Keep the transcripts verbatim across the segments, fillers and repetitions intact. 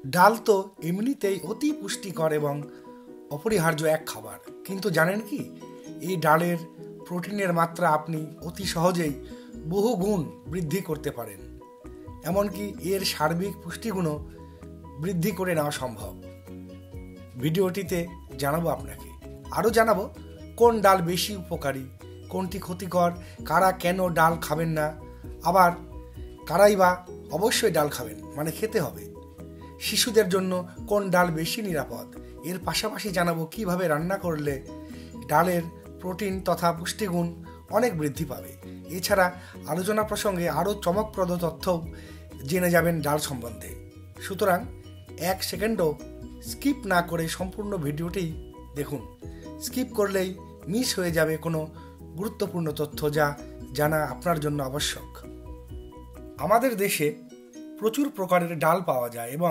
ডাল তো এমনিতেই অতি পুষ্টিকর এবং অপরিহার্য এক খাবার, কিন্তু জানেন কি এই ডালের প্রোটিনের মাত্রা আপনি অতি সহজেই বহু গুণ বৃদ্ধি করতে পারেন। এমনকি এর সার্বিক পুষ্টিগুণও বৃদ্ধি করে নেওয়া সম্ভব। ভিডিওটিতে জানাবো আপনাকে, আরও জানাবো কোন ডাল বেশি উপকারী, কোনটি ক্ষতিকর, কারা কেন ডাল খাবেন না, আবার কারাই বা অবশ্যই ডাল খাবেন, মানে খেতে হবে। শিশুদের জন্য কোন ডাল বেশি নিরাপদ, এর পাশাপাশি জানাবো কিভাবে রান্না করলে ডালের প্রোটিন তথা পুষ্টিগুণ অনেক বৃদ্ধি পাবে। এছাড়া আলোচনা প্রসঙ্গে আরও চমকপ্রদ তথ্য জেনে যাবেন ডাল সম্বন্ধে। সুতরাং এক সেকেন্ডও স্কিপ না করে সম্পূর্ণ ভিডিওটি দেখুন। স্কিপ করলেই মিস হয়ে যাবে কোনো গুরুত্বপূর্ণ তথ্য যা জানা আপনার জন্য আবশ্যক। আমাদের দেশে প্রচুর প্রকারের ডাল পাওয়া যায় এবং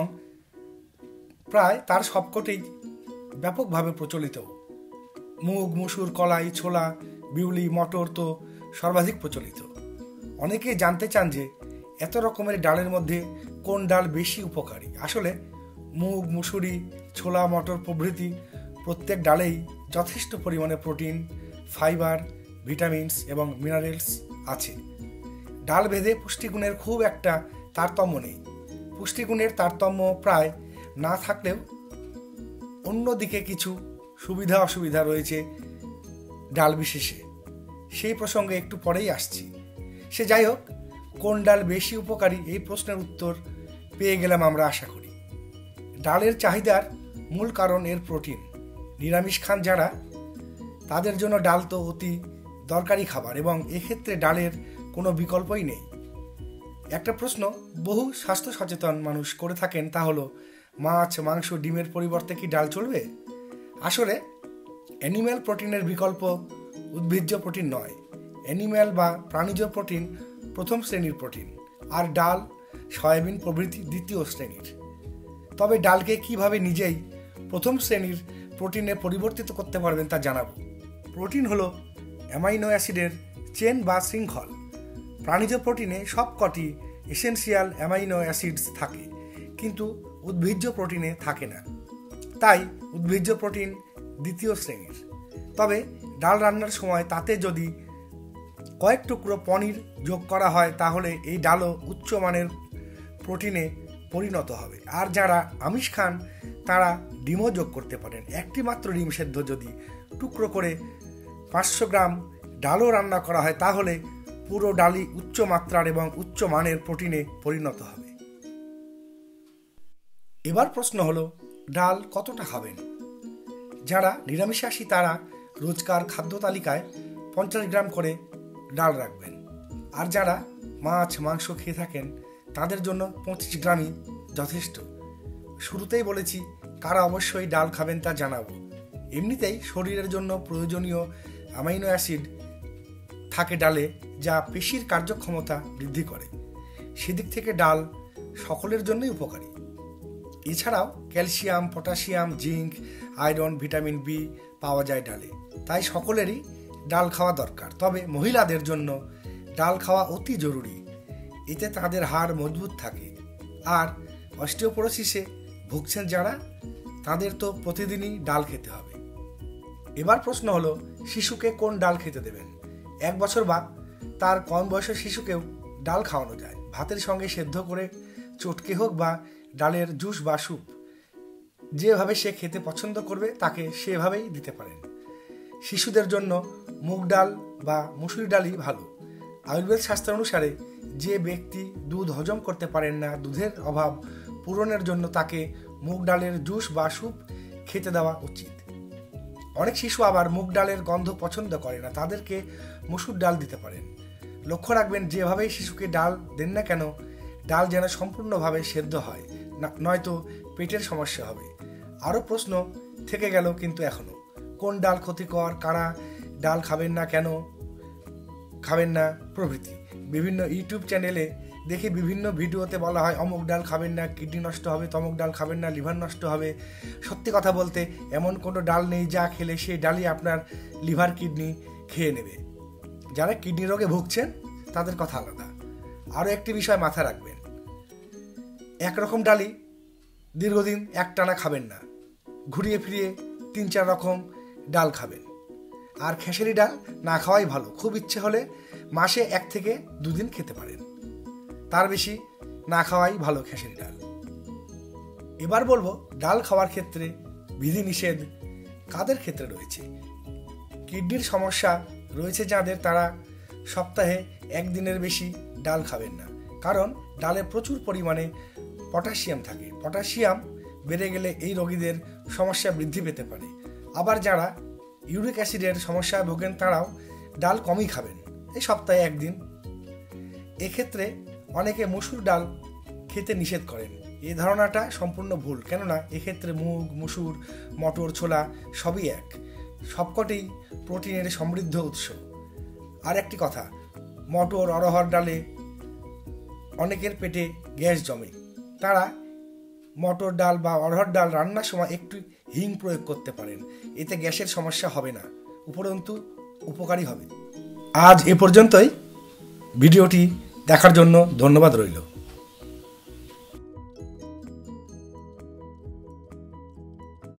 প্রায় তার সবকটিই ব্যাপকভাবে প্রচলিত। মুগ, মসুর, কলাই, ছোলা, বিউলি, মটর তো সর্বাধিক প্রচলিত। অনেকে জানতে চান যে এত রকমের ডালের মধ্যে কোন ডাল বেশি উপকারী। আসলে মুগ, মুসুরি, ছোলা, মটর প্রভৃতি প্রত্যেক ডালেই যথেষ্ট পরিমাণে প্রোটিন, ফাইবার, ভিটামিনস এবং মিনারেলস আছে। ডাল ভেদে পুষ্টিগুণের খুব একটা তারতম্য নেই। পুষ্টিগুণের তারতম্য প্রায় না থাকলেও অন্যদিকে কিছু সুবিধা অসুবিধা রয়েছে ডাল বিশেষে, সেই প্রসঙ্গে একটু পরেই আসছি। সে যাই হোক, কোন ডাল বেশি উপকারী এই প্রশ্নের উত্তর পেয়ে গেলাম আমরা আশা করি। ডালের চাহিদার মূল কারণ এর প্রোটিন। নিরামিষ খান যারা, তাদের জন্য ডাল তো অতি দরকারি খাবার এবং এক্ষেত্রে ডালের কোনো বিকল্পই নেই। একটা প্রশ্ন বহু স্বাস্থ্য সচেতন মানুষ করে থাকেন, তা হলো মাছ, মাংস, ডিমের পরিবর্তে কি ডাল চলবে? আসলে অ্যানিম্যাল প্রোটিনের বিকল্প উদ্ভিজ্জ প্রোটিন নয়। অ্যানিম্যাল বা প্রাণীজ প্রোটিন প্রথম শ্রেণীর প্রোটিন, আর ডাল, সয়াবিন প্রভৃতি দ্বিতীয় শ্রেণীর। তবে ডালকে কিভাবে নিজেই প্রথম শ্রেণীর প্রোটিনে পরিবর্তিত করতে পারবেন তা জানাবো। প্রোটিন হলো অ্যামাইনো অ্যাসিডের চেন বা শৃঙ্খল। প্রাণীজ প্রোটিনে সবকটি এসেনশিয়াল অ্যামাইনো অ্যাসিডস থাকে, কিন্তু উদ্ভিজ্জ প্রোটিনে থাকে না। তাই উদ্ভিজ্জ প্রোটিন দ্বিতীয় শ্রেণীর। তবে ডাল রান্নার সময় তাতে যদি কয়েক টুকরো পনির যোগ করা হয় তাহলে এই ডালও উচ্চমানের প্রোটিনে পরিণত হবে। আর যারা আমিষ খান তারা ডিমও যোগ করতে পারেন। একটি মাত্র ডিম সেদ্ধ যদি টুকরো করে পাঁচশো গ্রাম ডালও রান্না করা হয় তাহলে পুরো ডালই উচ্চ মাত্রার এবং উচ্চ মানের প্রোটিনে পরিণত হবে। এবার প্রশ্ন হলো, ডাল কতটা খাবেন? যারা নিরামিষাশী তারা রোজকার খাদ্য তালিকায় পঞ্চাশ গ্রাম করে ডাল রাখবেন। আর যারা মাছ, মাংস খেয়ে থাকেন তাদের জন্য পঁচিশ গ্রামই যথেষ্ট। শুরুতেই বলেছি কারা অবশ্যই ডাল খাবেন তা জানাবো। এমনিতেই শরীরের জন্য প্রয়োজনীয় অ্যামাইনো অ্যাসিড থাকে ডালে, যা পেশির কার্যক্ষমতা বৃদ্ধি করে। সেদিক থেকে ডাল সকলের জন্যই উপকারী। এছাড়াও calcium, potassium, zinc, iron, vitamin B পাওয়া যায় ডালে। তাই সকলেরই ডাল খাওয়া দরকার। তবে মহিলাদের জন্য ডাল খাওয়া অতি জরুরি। এতে তাদের হাড় মজবুত থাকে। আর অস্টিওপোরোসিসে ভুগছেন যারা, তাদের তো প্রতিদিনই ডাল খেতে হবে। এবার প্রশ্ন হলো, শিশুকে কোন ডাল খেতে দেবেন? এক বছর বা তার কম বয়সের শিশুকেও ডাল খাওয়ানো যায়। ভাতের সঙ্গে সেদ্ধ করে, চটকে হোক বা ডালের জুস বা স্যুপ, যেভাবে সে খেতে পছন্দ করবে তাকে সেভাবেই দিতে পারেন। শিশুদের জন্য মুগ ডাল বা মসুরি ডালই ভালো। আয়ুর্বেদ শাস্ত্র অনুসারে যে ব্যক্তি দুধ হজম করতে পারেন না, দুধের অভাব পূরণের জন্য তাকে মুগ ডালের জুস বা স্যুপ খেতে দেওয়া উচিত। অনেক শিশু আবার মুগ ডালের গন্ধ পছন্দ করে না, তাদেরকে মসুর ডাল দিতে পারেন। লক্ষ্য রাখবেন যেভাবেই শিশুকে ডাল দেন না কেন, ডাল যেন সম্পূর্ণভাবে সেদ্ধ হয়, নয়তো পেটের সমস্যা হবে। আরও প্রশ্ন থেকে গেল কিন্তু এখনও, কোন ডাল ক্ষতিকর, কারা ডাল খাবেন না, কেন খাবেন না প্রভৃতি। বিভিন্ন ইউটিউব চ্যানেলে দেখে বিভিন্ন ভিডিওতে বলা হয় অমুক ডাল খাবেন না, কিডনি নষ্ট হবে, তমুক ডাল খাবেন না, লিভার নষ্ট হবে। সত্যি কথা বলতে এমন কোনো ডাল নেই যা খেলে সেই ডালই আপনার লিভার, কিডনি খেয়ে নেবে। যারা কিডনি রোগে ভুগছেন তাদের কথা আলাদা। আরও একটি বিষয় মাথায় রাখবেন, একরকম ডালই দীর্ঘদিন একটানা খাবেন না, ঘুরিয়ে ফিরিয়ে তিন চার রকম ডাল খাবেন। আর খেসারি ডাল না খাওয়াই ভালো, খুব ইচ্ছে হলে মাসে এক থেকে দুদিন খেতে পারেন, তার বেশি না খাওয়াই ভালো খেসারি ডাল। এবার বলবো ডাল খাওয়ার ক্ষেত্রে বিধিনিষেধ কাদের ক্ষেত্রে রয়েছে। কিডনির সমস্যা রয়েছে যাদের, তারা সপ্তাহে একদিনের বেশি ডাল খাবেন না, কারণ ডালে প্রচুর পরিমাণে পটাশিয়াম থাকে। পটাশিয়াম বেড়ে গেলে এই রোগীদের সমস্যা বৃদ্ধি পেতে পারে। আবার যারা ইউরিক অ্যাসিডের সমস্যায় ভোগেন তারাও ডাল কমই খাবেন, এই সপ্তাহে একদিন। এক্ষেত্রে অনেকে মসুর ডাল খেতে নিষেধ করেন। এই ধারণাটা সম্পূর্ণ ভুল, কেননা এক্ষেত্রে মুগ, মসুর, মটর, ছোলা সবই এক, সবকটি প্রোটিনের সমৃদ্ধ উৎস। আর একটি কথা, মটর, অরহর ডালে অনেকের পেটে গ্যাস জমে, তারা মটর ডাল বা অরহর ডাল রান্নার সময় একটু হিং প্রয়োগ করতে পারেন, এতে গ্যাসের সমস্যা হবে না, উপরন্তু উপকারী হবে। আজ এ পর্যন্তই। ভিডিওটি দেখার জন্য ধন্যবাদ রইল।